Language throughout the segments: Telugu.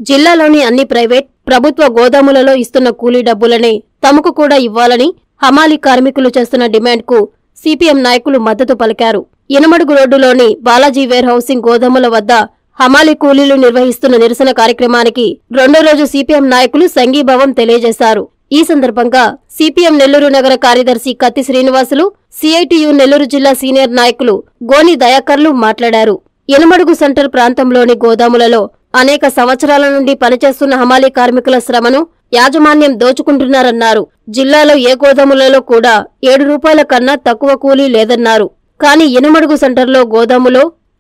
జిల్లాలోని అన్ని ప్రైవేట్, ప్రభుత్వ గోదాములలో ఇస్తున్న కూలీ డబ్బులనే తమకు కూడా ఇవ్వాలని హమాలీ కార్మికులు చేస్తున్న డిమాండ్కు సిపిఎం నాయకులు మద్దతు పలికారు. యనమడుగు రోడ్డులోని బాలాజీ వేర్ హౌసింగ్ గోదాముల వద్ద హమాలీ కూలీలు నిర్వహిస్తున్న నిరసన కార్యక్రమానికి రెండో రోజు సిపిఎం నాయకులు సంఘీభావం తెలియజేశారు. ఈ సందర్భంగా సిపిఎం నెల్లూరు నగర కార్యదర్శి కత్తి శ్రీనివాసులు, సిఐటియు నెల్లూరు జిల్లా సీనియర్ నాయకులు గోని దయాకర్లు మాట్లాడారు. యనమడుగు సెంటర్ ప్రాంతంలోని గోదాములలో అనేక సంవత్సరాల నుండి పనిచేస్తున్న హమాలీ కార్మికుల శ్రమను యాజమాన్యం దోచుకుంటున్నారన్నారు. జిల్లాలో ఏ గోదాములలో కూడా 7 రూపాయల కన్నా తక్కువ కూలీ లేదన్నారు. కానీ యనమడుగు సెంటర్లో గోదాములో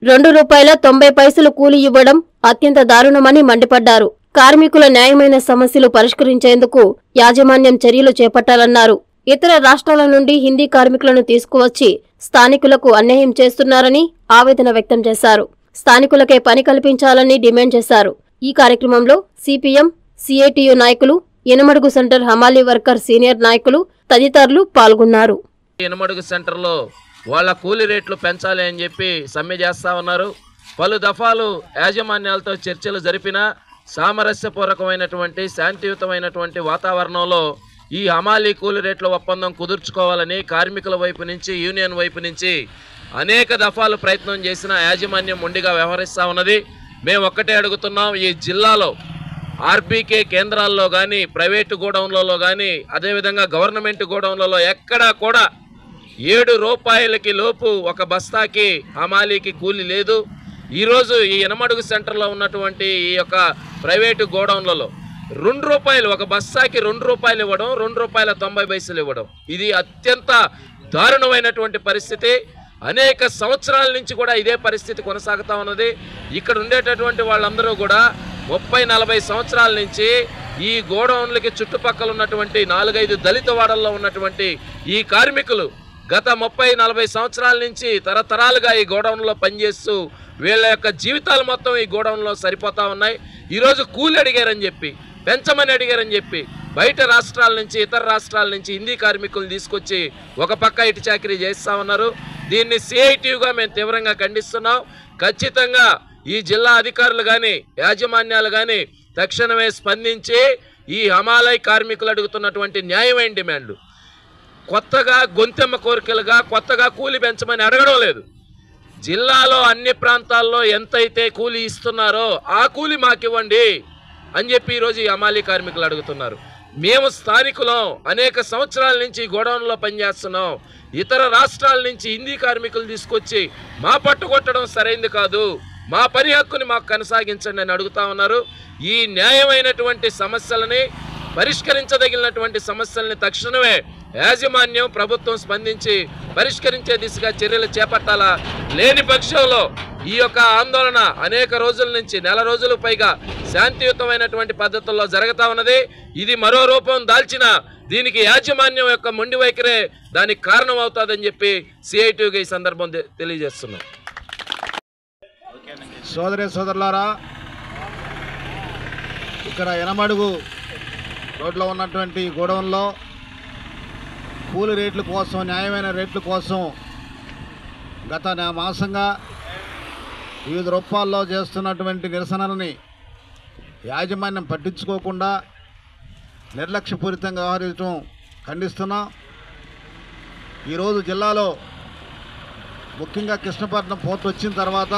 ₹2.90 కూలీ ఇవ్వడం అత్యంత దారుణమని మండిపడ్డారు. కార్మికుల న్యాయమైన సమస్యలు పరిష్కరించేందుకు యాజమాన్యం చర్యలు చేపట్టాలన్నారు. ఇతర రాష్ట్రాల నుండి హిందీ కార్మికులను తీసుకువచ్చి స్థానికులకు అన్యాయం చేస్తున్నారని ఆవేదన వ్యక్తం చేశారు. స్థానికులకే పని కల్పించాలని డిమాండ్ చేశారు. ఈ కార్యక్రమంలో సిపిఎం, సిఐటియు నాయకులు, యనమడుగు సెంటర్ హమాలీ వర్కర్ సీనియర్ నాయకులు తదితరులు పాల్గొన్నారు. యనమడుగు సెంటర్లో వాళ్ళ కూలీ రేట్లు పెంచాలి అని చెప్పి సమ్మె చేస్తా ఉన్నారు. పలు దఫాలు యాజమాన్యాలతో చర్చలు జరిపినా సామరస్యపూర్వకమైనటువంటి శాంతియుతమైనటువంటి వాతావరణంలో ఈ హమాలీ కూలీ రేట్ల ఒప్పందం కుదుర్చుకోవాలని కార్మికుల వైపు నుంచి, యూనియన్ వైపు నుంచి అనేక దఫాలు ప్రయత్నం చేసిన యాజమాన్యం మొండిగా వ్యవహరిస్తూ ఉన్నది. మేము ఒక్కటే అడుగుతున్నాం, ఈ జిల్లాలో ఆర్బీకే కేంద్రాల్లో కానీ, ప్రైవేటు గోడౌన్లలో కానీ, అదేవిధంగా గవర్నమెంట్ గోడౌన్లలో ఎక్కడా కూడా 7 రూపాయలకి లోపు ఒక బస్తాకి హమాలీకి కూలీ లేదు. ఈరోజు ఈ యనమడుగు సెంటర్లో ఉన్నటువంటి ఈ యొక్క ప్రైవేటు గోడౌన్లలో ₹2 ఒక బస్తాకి ₹2 ఇవ్వడం, ₹2.90 ఇవ్వడం, ఇది అత్యంత దారుణమైనటువంటి పరిస్థితి. అనేక సంవత్సరాల నుంచి కూడా ఇదే పరిస్థితి కొనసాగుతూ ఉన్నది. ఇక్కడ ఉండేటటువంటి వాళ్ళందరూ కూడా 30-40 సంవత్సరాల నుంచి ఈ గోడౌన్లకి చుట్టుపక్కల ఉన్నటువంటి 4-5 దళిత వాడల్లో ఉన్నటువంటి ఈ కార్మికులు గత 30-40 సంవత్సరాల నుంచి తరతరాలుగా ఈ గోడౌన్లో పనిచేస్తూ వీళ్ళ యొక్క జీవితాలు మొత్తం ఈ గోడౌన్లో సరిపోతా ఉన్నాయి. ఈరోజు కూలి అడిగారని చెప్పి, పెంచమని అడిగారని చెప్పి బయట రాష్ట్రాల నుంచి, ఇతర రాష్ట్రాల నుంచి హిందీ కార్మికులు తీసుకొచ్చి ఒక పక్క ఇటు చాకరీ చేస్తూ ఉన్నారు. దీన్ని సిఐటియుగా మేము తీవ్రంగా ఖండిస్తున్నాం. ఖచ్చితంగా ఈ జిల్లా అధికారులు కానీ, యాజమాన్యాలు కానీ తక్షణమే స్పందించి ఈ హమాలీ కార్మికులు అడుగుతున్నటువంటి న్యాయమైన డిమాండ్లు కొత్తగా గొంతెమ్మ కోరికలుగా కొత్తగా కూలి పెంచమని అడగడం లేదు. జిల్లాలో అన్ని ప్రాంతాల్లో ఎంతైతే కూలి ఇస్తున్నారో ఆ కూలి మాకివ్వండి అని చెప్పి ఈరోజు ఈ హమాలీ కార్మికులు అడుగుతున్నారు. మేము స్థానికులం, అనేక సంవత్సరాల నుంచి గోడౌన్లో పనిచేస్తున్నాం. ఇతర రాష్ట్రాల నుంచి హిందీ కార్మికులు తీసుకొచ్చి మా పట్టుకొట్టడం సరైంది కాదు, మా పని హక్కుని మాకు కొనసాగించండి అని అడుగుతా ఉన్నారు. ఈ న్యాయమైనటువంటి సమస్యలని, పరిష్కరించదగినటువంటి సమస్యల్ని తక్షణమే యాజమాన్యం, ప్రభుత్వం స్పందించి పరిష్కరించే దిశగా చర్యలు చేపట్టాలా. లేని పక్షంలో ఈ యొక్క ఆందోళన అనేక రోజుల నుంచి, నెల రోజులు పైగా శాంతియుతమైనటువంటి పద్ధతుల్లో జరుగుతూ ఉన్నది. ఇది మరో రూపం దాల్చిన దీనికి యాజమాన్యం యొక్క మొండి వైఖరే దానికి కారణం అవుతుందని చెప్పి సిఐటియుగా ఈ సందర్భం తెలియజేస్తున్నాం. సోదరులారా, ఇక్కడ యనమడుగు రోడ్లో ఉన్నటువంటి గోడౌన్లో కూలి రేట్ల కోసం, న్యాయమైన రేట్ల కోసం గత మాసంగా వివిధ రూపాల్లో చేస్తున్నటువంటి నిరసనలని యాజమాన్యం పట్టించుకోకుండా నిర్లక్ష్యపూరితంగా వ్యవహరించడం ఖండిస్తున్నాం. ఈరోజు జిల్లాలో ముఖ్యంగా కృష్ణపట్నం పోర్ట్ వచ్చిన తర్వాత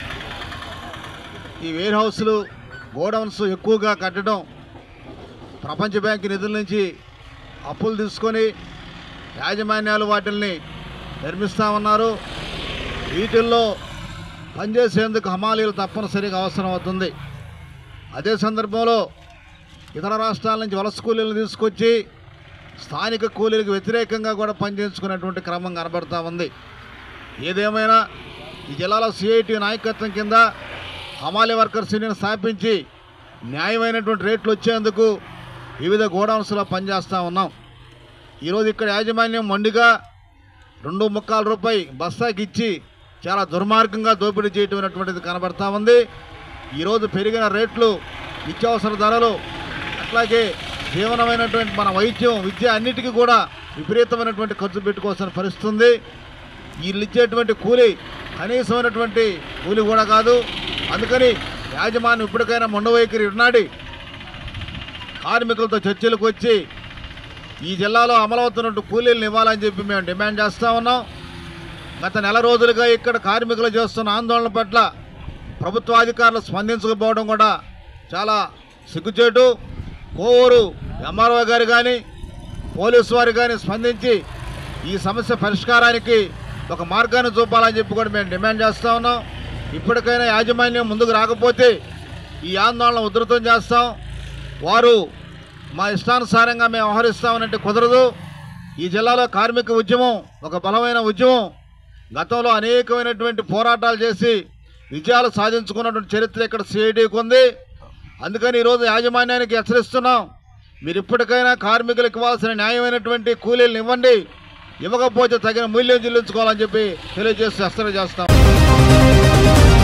ఈ వేర్ హౌస్లు, గోడౌన్స్ ఎక్కువగా కట్టడం, ప్రపంచ బ్యాంకు నిధుల నుంచి అప్పులు తీసుకొని యాజమాన్యాలు వాటిల్ని నిర్మిస్తూ ఉన్నారు. వీటిల్లో పనిచేసేందుకు హమాలీలు తప్పనిసరిగా అవసరం అవుతుంది. అదే సందర్భంలో ఇతర రాష్ట్రాల నుంచి వలస కూలీలను తీసుకొచ్చి స్థానిక కూలీలకు వ్యతిరేకంగా కూడా పనిచేసుకునేటువంటి క్రమం కనబడుతూ ఉంది. ఏదేమైనా ఈ జిల్లాలో సిఐటి నాయకత్వం కింద హమాలీ వర్కర్స్ యూనియన్ స్థాపించి న్యాయమైనటువంటి రేట్లు వచ్చేందుకు వివిధ గోడౌన్స్లో పనిచేస్తూ ఉన్నాం. ఈరోజు ఇక్కడ యాజమాన్యం మొండిగా ₹2.25 బస్తాకి ఇచ్చి చాలా దుర్మార్గంగా దోపిడీ చేయటం అనేటువంటిది కనబడతా ఉంది. ఈరోజు పెరిగిన రేట్లు, నిత్యావసర ధరలు, అట్లాగే జీవనమైనటువంటి మన వైద్యం, విద్య అన్నిటికీ కూడా విపరీతమైనటువంటి ఖర్చు పెట్టుకోవాల్సిన పరిస్థితి ఉంది. వీళ్ళు ఇచ్చేటువంటి కూలి కనీసమైనటువంటి కూలి కూడా కాదు. అందుకని యాజమాన్యం ఇప్పటికైనా మొండవైఖరి వినాడి కార్మికులతో చర్చలకు వచ్చి ఈ జిల్లాలో అమలవుతున్నట్టు కూలీలను ఇవ్వాలని చెప్పి మేము డిమాండ్ చేస్తూ ఉన్నాం. గత నెల రోజులుగా ఇక్కడ కార్మికులు చేస్తున్న ఆందోళన పట్ల ప్రభుత్వాధికారులు స్పందించకపోవడం కూడా చాలా సిగ్గుచేటు. కోవూరు ఎంఆర్ఓ గారు కానీ పోలీసు వారు కానీ స్పందించి ఈ సమస్య పరిష్కారానికి ఒక మార్గాన్ని చూపాలని చెప్పి కూడా మేము డిమాండ్ చేస్తూ ఉన్నాం. ఇప్పటికైనా యాజమాన్యం ముందుకు రాకపోతే ఈ ఆందోళన ఉధృతం చేస్తాం. వారు మా ఇష్టానుసారంగా మేము వ్యవహరిస్తామనంటే కుదరదు. ఈ జిల్లాలో కార్మిక ఉద్యమం ఒక బలమైన ఉద్యమం. గతంలో అనేకమైనటువంటి పోరాటాలు చేసి విజయాలు సాధించుకున్నటువంటి చరిత్ర ఇక్కడ సిఐటికి ఉంది. అందుకని ఈరోజు యాజమాన్యానికి హెచ్చరిస్తున్నాం, మీరు ఇప్పటికైనా కార్మికులకు ఇవ్వాల్సిన న్యాయమైనటువంటి కూలీలను ఇవ్వండి, ఇవ్వకపోతే తగిన మూల్యం చెల్లించుకోవాలని చెప్పి తెలియజేసి హెచ్చరిక చేస్తాం.